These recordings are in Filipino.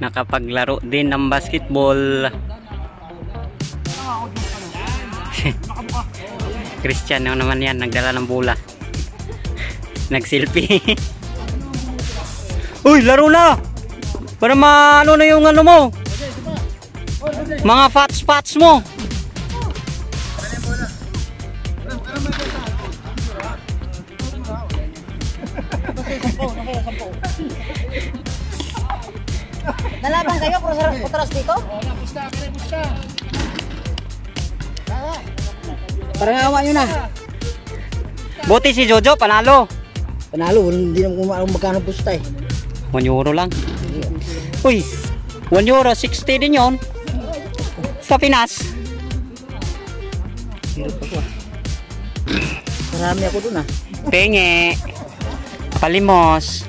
Nakapaglaro din ng basketball. Christian naman yan, nagdala ng bola. Nag-selfie. Uy, laro na! Para maano na yung ano mo. Mga fats mo. Nalaban kayo kutras dito? Parang awa nyo na. Buti si Jojo, panalo. Panalo, hindi naman kung magkano pusta eh. 1 euro lang. Uy, 1 euro, 60 din yun. Sa Pinas. Hirap ako ah. Marami ako dun ah. Penge. Palimos.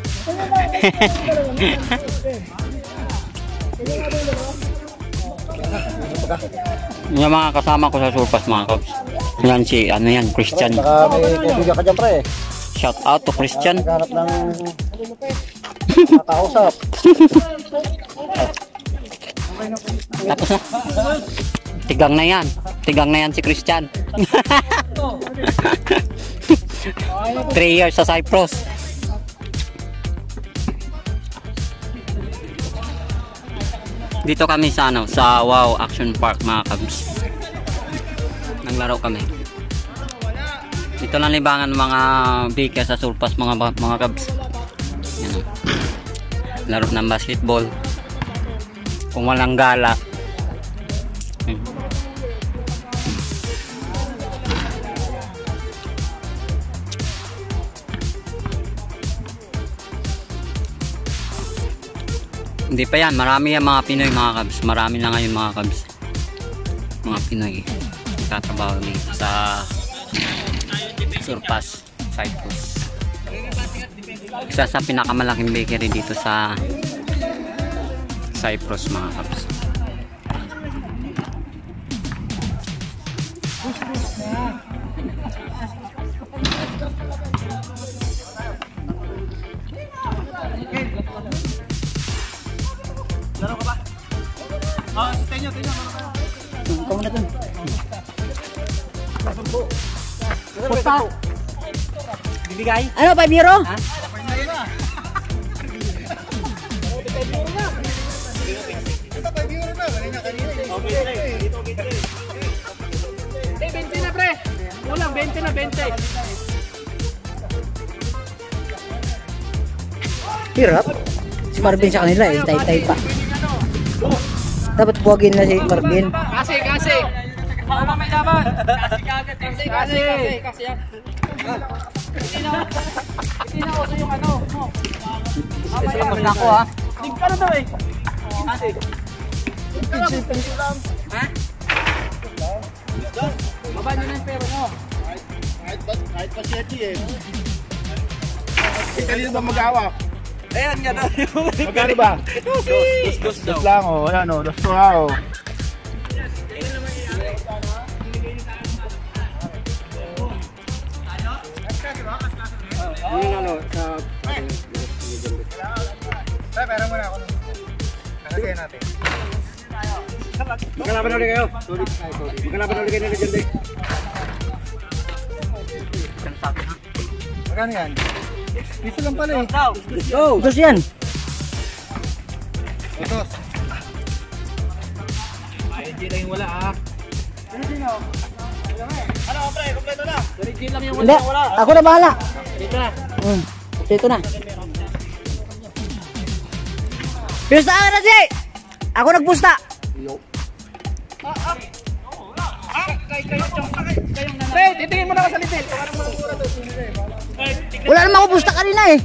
Yung mga kasama ko sa surpas mga kaps. Yan si, ano yan, Christian. Baka may kaibigan ka dyan pre. Shout out to Christian. Naghanap ng makausap. Tapos na. Tigang na yan. Tigang na yan si Christian. 3 years sa Cyprus. Dito kami sa ano, sa Wow Action Park mga kabs. Naglaro kami. Dito lang libangan mga bika sa surpas mga kabs. Yan. Laro ng basketball. Kung walang gala. Hindi pa yan, marami yan mga Pinoy mga kabs. Marami na ngayon mga kabs. Mga Pinoy nagtatrabaho dito sa Surpas, Cyprus. Isa sa pinakamalaking bakery dito sa Cyprus mga kabs. Laro ka ba? Oh, tenyo. Kamu na dun. Pusta! Bibigay? Ano, 5 euro? Ha? Ito 5 euro na. Kanina. Okay, 20 na pre. Ulang, 20 na, 20. Hirap. Si Marvin sa kanila eh, tay-tay pa. Dapat buwagin na si Marvin. Kasi. Ano may laban? Kasi. Hindi na uso yung ano. Tapos na ako ha. Tig ka na daw eh. Kasi. Ha? Baba nyo na yung pera mo. Kahit pa 7 eh. Kanino ba mag-awak? Ayan nga na. Magkano ba? Dos lang oh. Ayan oh. Dos to ha oh. Yung ano, sa... Tay, pera muna ako. Kasagay natin. Magkalaban ulit kayo. Magkalaban ulit kayo na legend eh. Magkano yan? Piso lang pala eh. Go! Dos yan. Dos. Hindi lang yung wala ah. Ano pre? Kompleto na. Hindi lang yung Hindi, ako na bahala. Dito na. Dito na. Pusta ka na, Jay! Ako nagpusta. Pre, titingin mo na ka sa litil. Wala naman ako pusta kanina eh.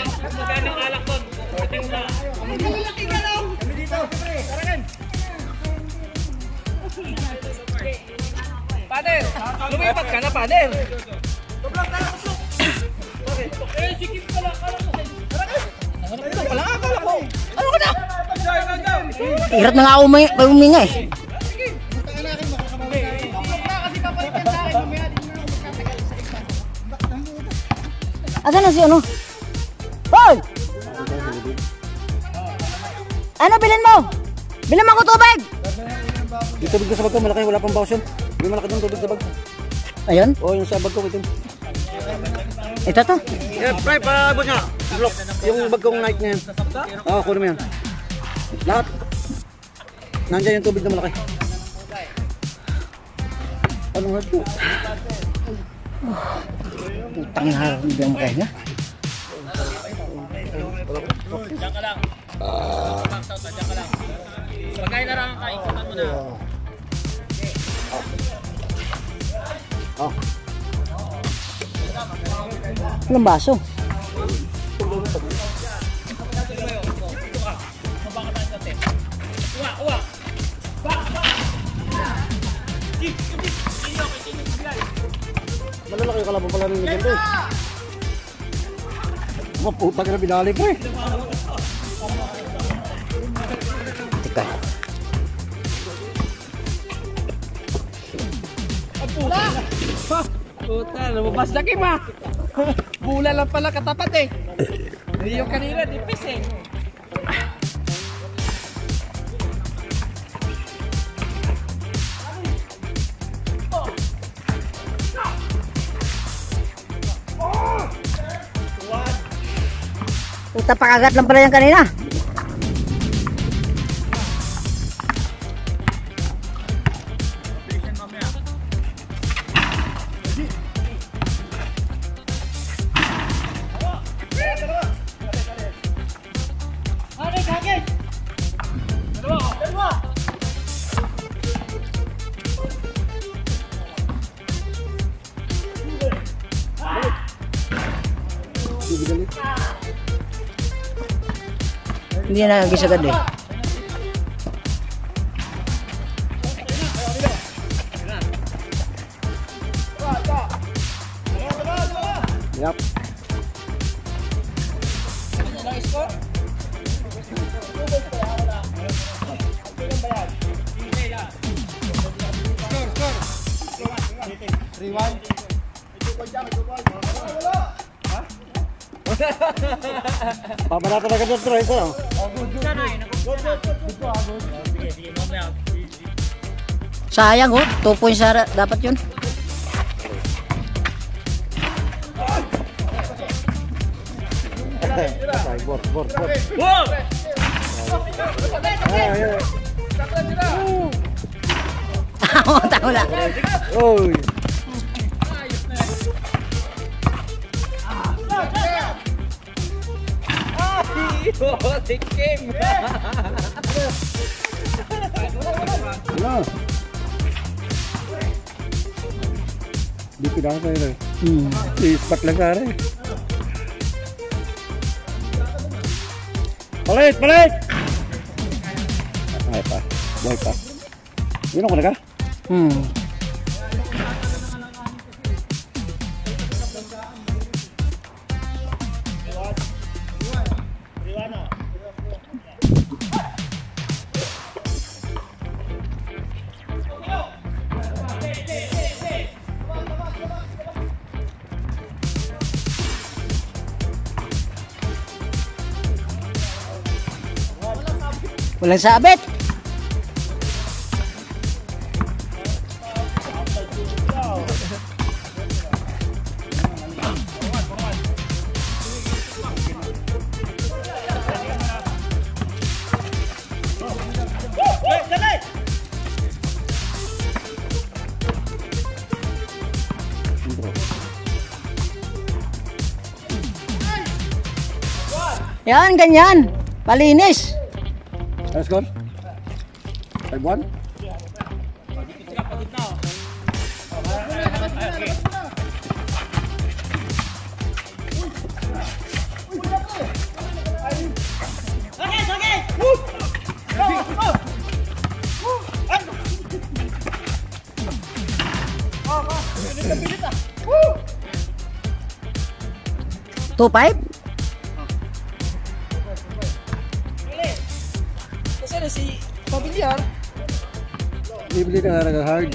Pader, lumipat ka na, Pader. Sobrang kalakusok. Eh, sikip ka lang. Ito pala, akala ko. Ano ka na? Hirap na nga ako uminga eh. Asan na si ano? Hoy! Ano bilhin mo? Bilhin mo ako tubig! Yung tubig ko sa bag ko, malaki, wala pang bawas yun. May malaki doon tubig sa bag. Ayun? Oo, yung sa bag ko, ito. Ito to. Yeah, Fry, paabot niya. Look, yung bag kong night na yan. Oo, kunin mo yan. Lahat. Nandiyan yung tubig na malaki. Anong hard ko? Putang harap ng biyang mukha niya. Diyan ka lang. Diyan ka lang. Pagkain na lang ang kaikutan mo na. Oh. Ilang baso? Uwa. Malalaki yung kalabang pala rin yung ganda eh. Maputang na binali ko eh. Teka. Puta, lumabas na Kim ha. Bula lang pala katapat eh. Hindi yung kanina, dipis eh. Puta, pakagat lang pala yan kanina. Hindi na nagis agad eh. Yep. Pabarata na ka doon, Troy. Ito. Sayang oh, 2 points dapat yun. Bor. Tawala. Oy. Si Kim. Ano? Di pinaka tayo rin. I-spot lang ka rin. Palit! Ay pa. Buhay pa. Yun ako na ka? Walang sabit. Yan, ganyan. Palinis. Ano score? 5-1? Two pipe? Kasi na si Pabiliar. Bibili ka na hard.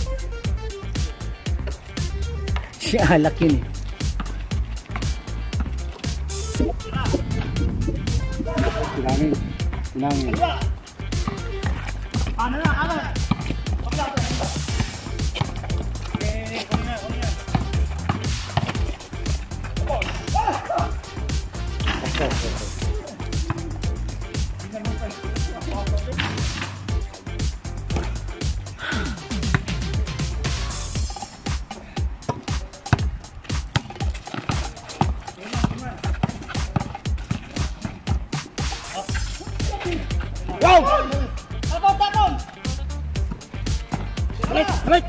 Si Alak yun eh. Bilangin. Bilangin. Go! Tapon! Balik!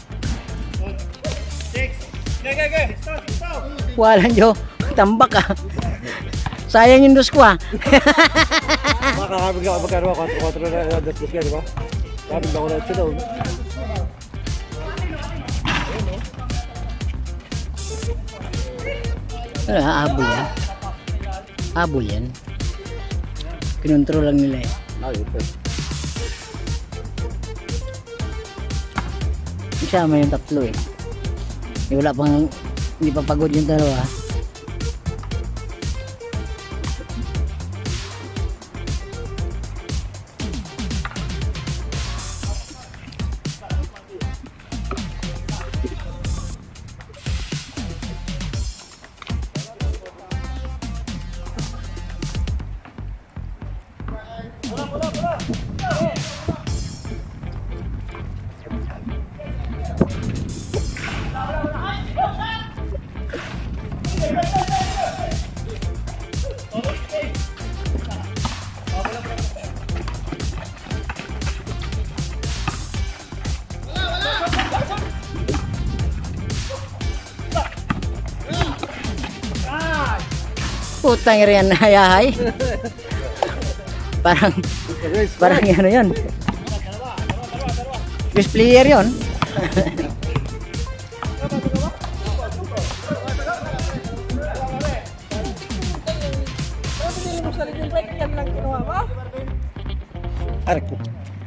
Ge. Walang Jo. Tambak ah. Sayang yung dos ko ah. Makakabig ako magkano 4-4 na dos ka, di ba? Kabig ako na ito daw. Ano, habol yan. Habol yan. Kinontrol lang nila eh. Isama yung tatlo eh. Wala pang, hindi pa pagod yung dalawa. Putang iriyan na hayahay. Parang ano yun. Best player yun. Arik po.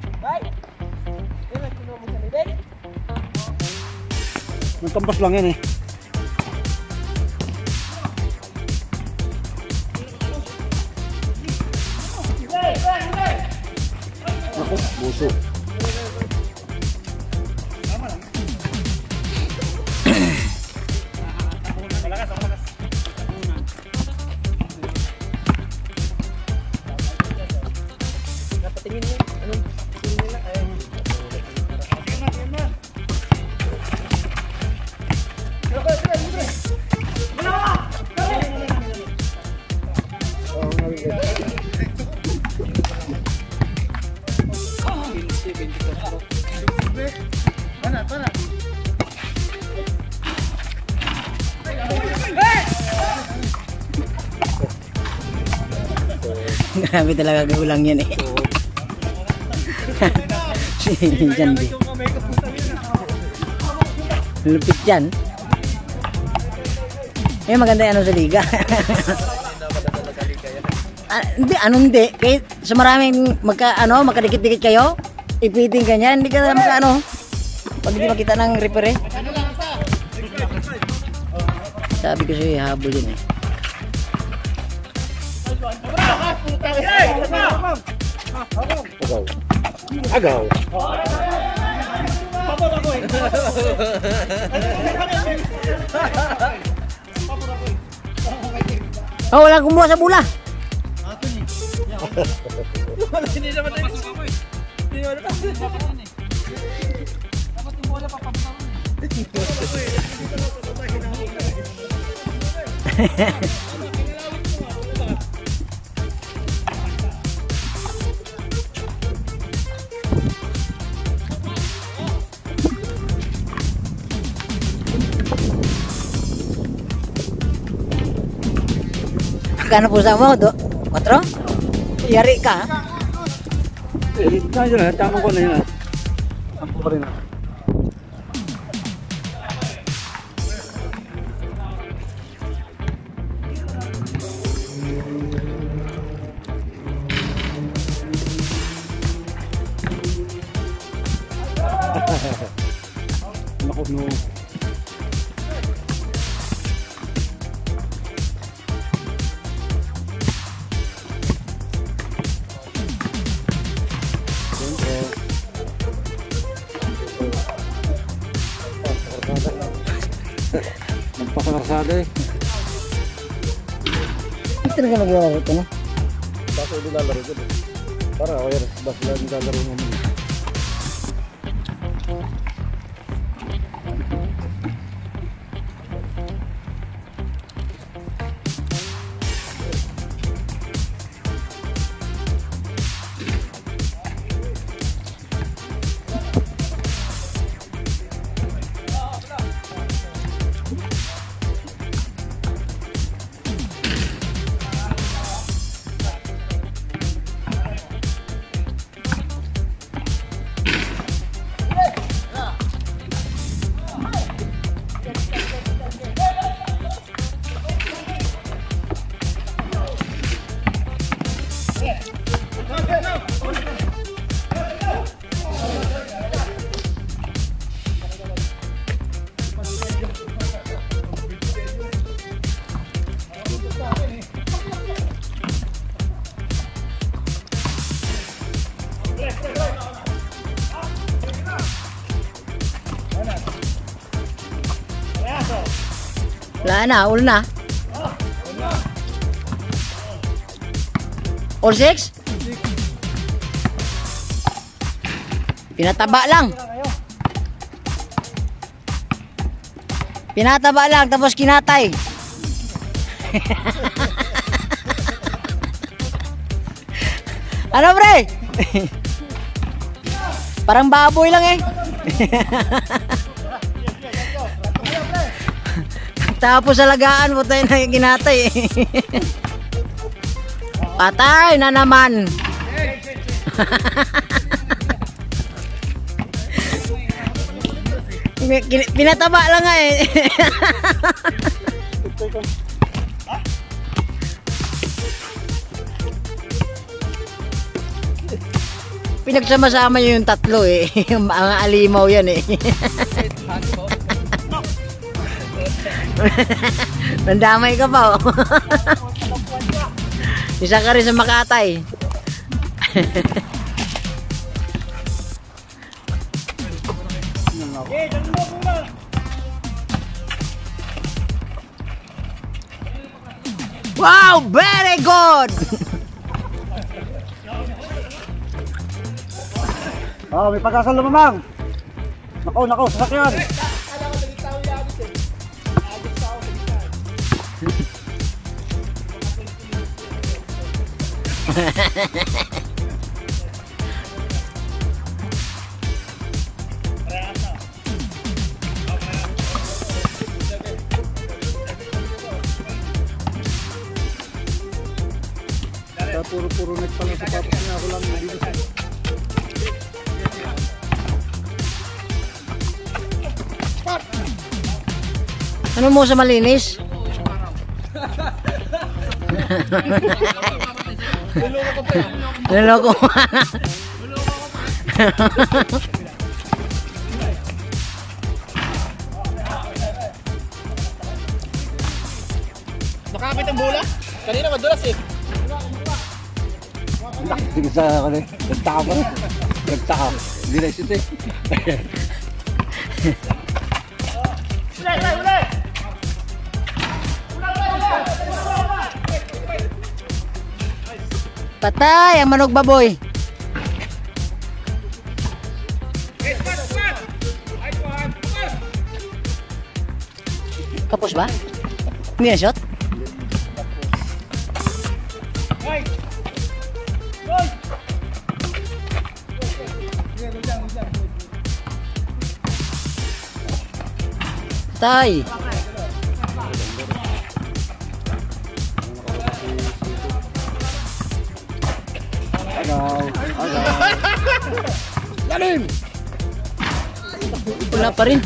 Magkampas lang yan eh. Ako, buso. Grabe talaga gulang yan eh. Si Jandy. Lupit yan. Eh maganda yan sa liga. Hindi. Kahit sa maraming magkadikit-dikit kayo, ipiting ka niya, hindi ka pag hindi makita ng referee. Sabi ko siya, habol yun eh. Agaw. Oh, wala kumuha sa bula. Hindi naman tayo. Hindi naman tayo. Dapat yung bola papapasok. Magkano po sa mo? 4? Yari ka ha? Tama ko na yun. Sampo pa rin. Naku no. Barkada eh. Ito na ka naglalaro ito na. Basta nilalaro ko eh. Para ako yan. Basta nilalaro mo muna. Wala na, all na. All 6? Pinataba lang. Pinataba lang, tapos kinatay. Ano pre? Parang baboy lang eh. Tapos alagaan mo tayo na ginatay eh. Patay na naman. Pinataba lang nga eh. Pinagsama-sama yung tatlo eh. Mga alimaw yan eh. Nandamay ka pa oh. Isa ka rin sa Makatay. Wow, very good. Oh, may pag-asal lumamang. Nako, sasakyan. Puro net pa lang sa patos niya ako lang dito. Ano mo sa malinis? Niloko mo. Nakapit ang bola? Kanina madulas eh. Sige sa ako eh. Nagtaka pa rin. Nagtaka. Hindi na isip eh. Patay ang manok baboy. Kapos ba? Hindi na shot? Patay. Galing! Wala pa rin.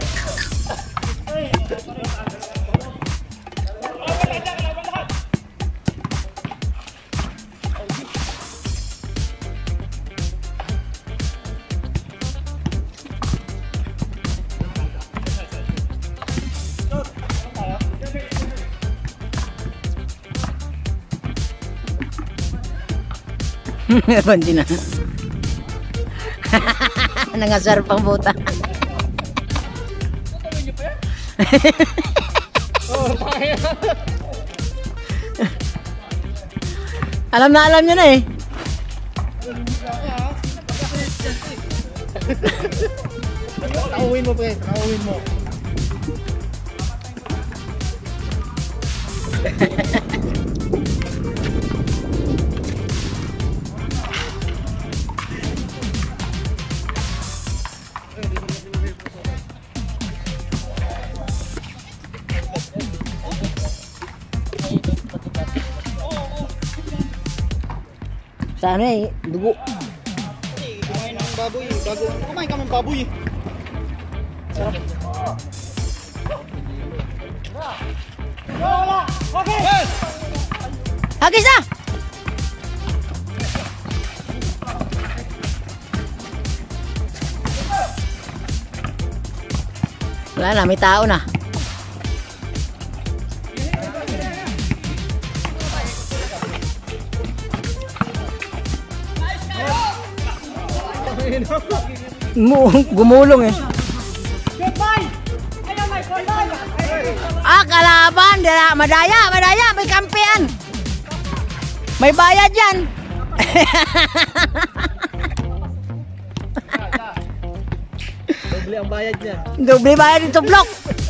Bandi na. Nangasar pang buta. Alam nyo na eh. Nakawin mo, pre. Nakawin mo. Sa ano eh, dugo. Kumain ng baboy. Kumain ka ng baboy. Sarap. Wala! Okay! Hagis na! Wala na, may tao na. Gumulong eh. Ah, kalaban, madaya, may kampian. May bayad yan. Doble ang bayad niya. Doble bayad dito, blok.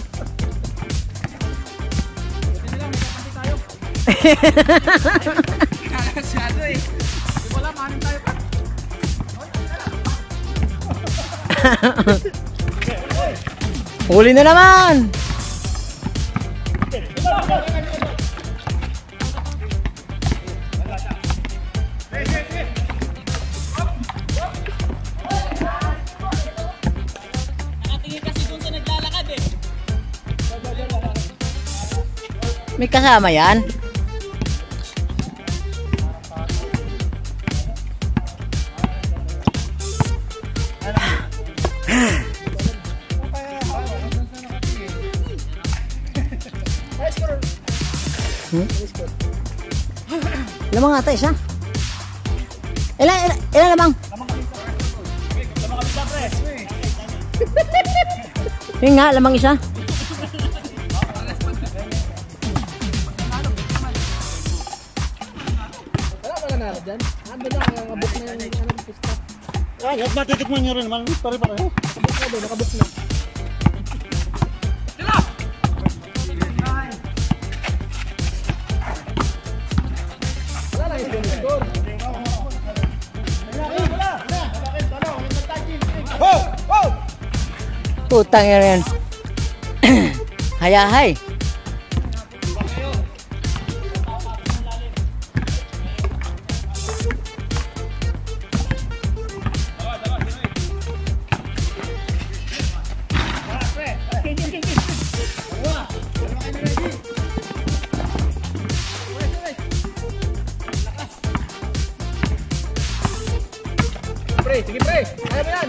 Kalasyado eh. Wala, manin tayo. Huli na naman. Nakatingin kasi dun sa naglalakad eh. May kasama yan. Lamang ata isa. Ilan lamang? Yun nga, lamang isa. Wala pa nanalo dyan? Ano na, nakabuk na yung pista. Ay, at matitikman nyo rin naman. Pare-pareho. Nakabuk na doon, nakabuk na. Putang yan. Hayahay. Pre, sige pre. Kaya mo yan.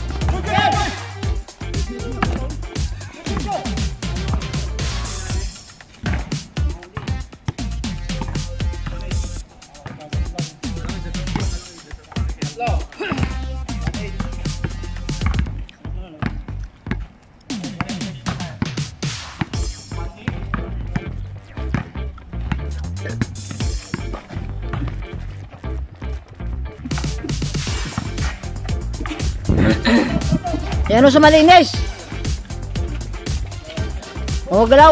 Yan o sa malinis. Oh, galaw.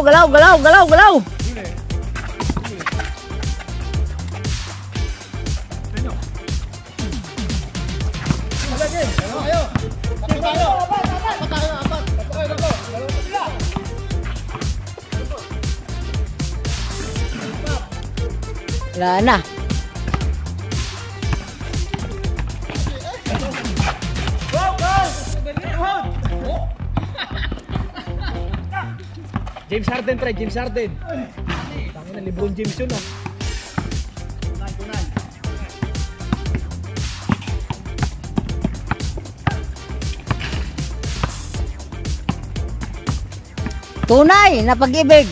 Wala na. James Harden, try James Harden. Tangin na, LeBron James yun ah. Tunay na pag-ibig.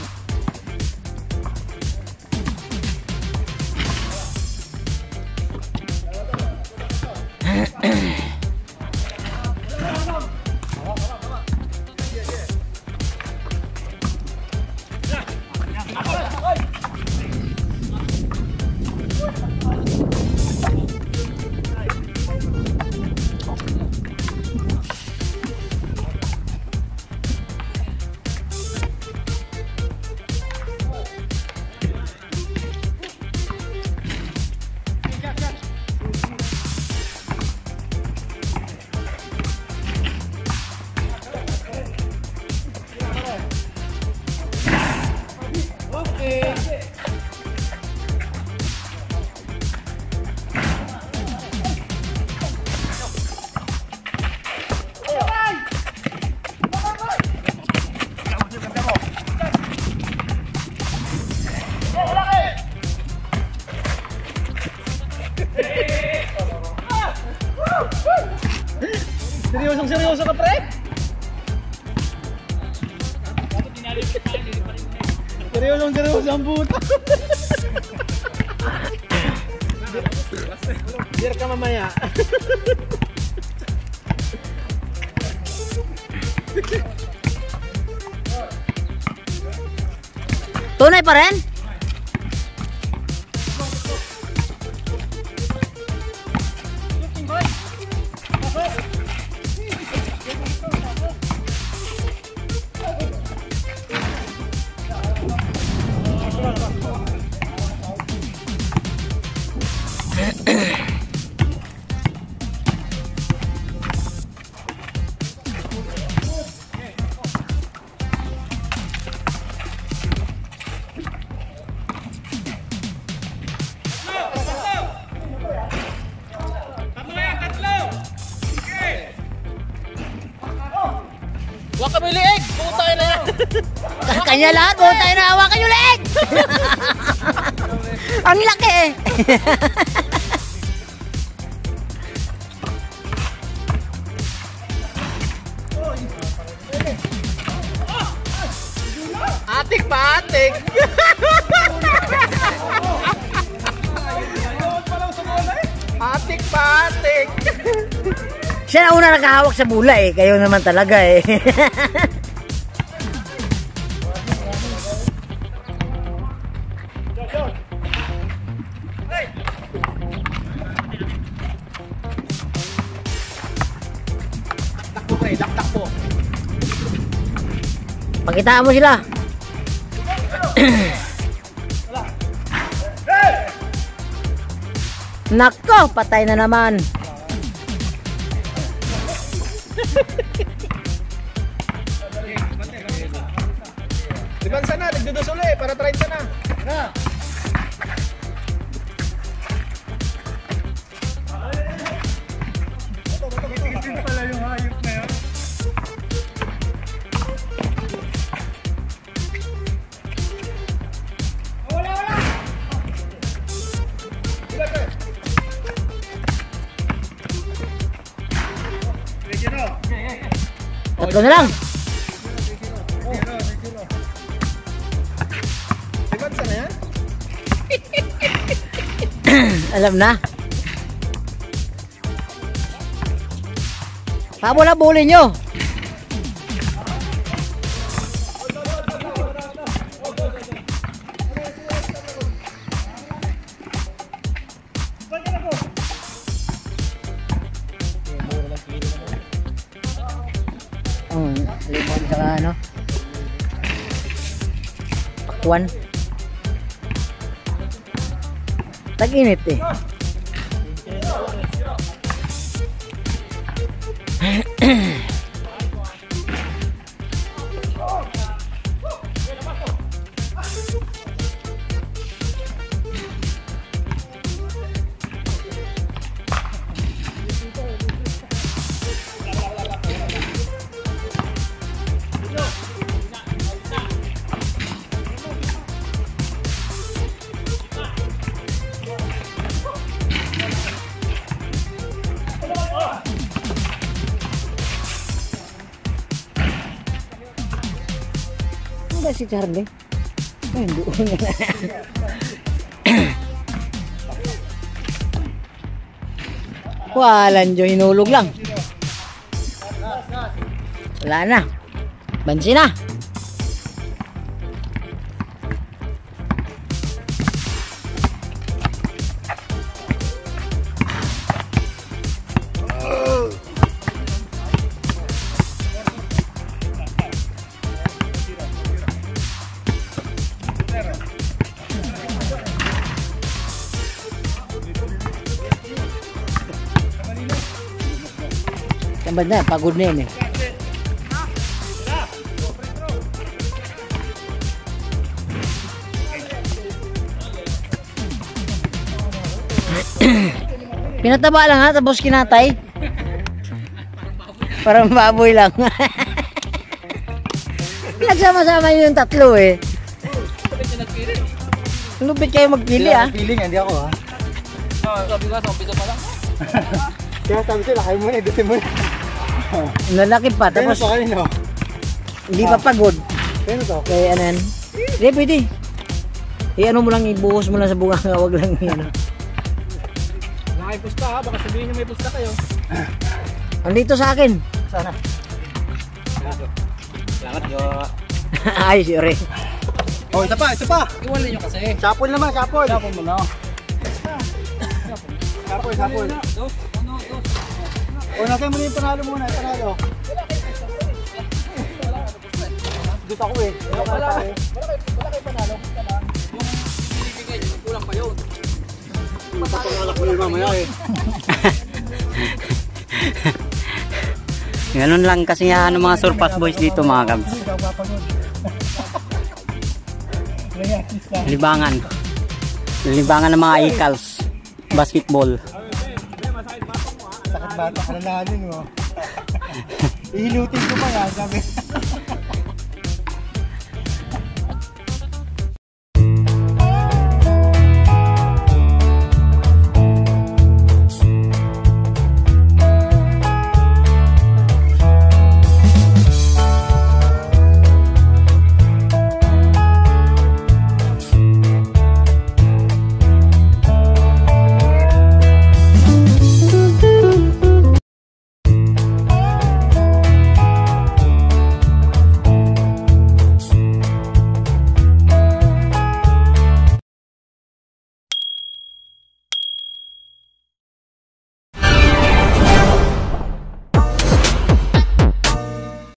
Seryosong-seryoso ka, pre? Seryosong-seryoso ang puta. Beer ka mamaya. Tunay pa rin? Huwag kami liig! Putay na yan! Kanya lahat, buong tayo na hawakan yung leg! Ang laki! Atik pa, atik! Atik pa, atik! Siya na una nakahawak sa bula eh. Kayo naman talaga eh. Takbo pre, takbo. Pakitaan mo sila. Nako, patay na naman. Libansa na, nagdudos ulit para 30 na. Na. Pala yung hayop na yan. Wala! Tatlo na lang. Libansa na yan? Alam na. Habol-habulin nyo. Limon sa ano. Pakwan. Tag-init eh. Ano si Charlie? Ay, doon na. Walan dyo, hinulog lang. Wala na. Bansi na. Tambad na, pagod na yun eh. Pinataba lang ha, tapos kinatay. Parang baboy lang. Nagsama-sama yung tatlo eh. Lupit kayo magpili ah. Piling, hindi ako ha. Sabi ko, sa umpisa pa lang. Kaya sabi sila, kayo muna, edusin mo na. Lalaki pa, Kaya tapos to kanino? hindi pa pagod. Kaya to? Kaya ano yan? Hindi, pwede. Ano mo lang, ibuhos mo lang sa bunga, wag lang yan. Nakipusta ha, baka sabihin nyo may pusta kayo. Andito sa akin. Sana. Salamat Jo. Ay, sorry. Oh, isa pa, isa pa. Iwalay nyo kasi. Chapol naman, chapol. Tapon mo na. Chapol, chapol. O, natin mo na yung panalo muna, yung panalo. Dito ako eh. Wala kayo panalo. Basta lang. Yung bibigay, kulang pa yun. Pangalak mo yung mamaya eh. Ganun lang kasi yan ang mga surpass boys dito mga kabs. Libangan. Libangan ng mga ikals. Basketball. Sakit bata, kalalahanin mo. Ihilutin ko pa yan, sabi.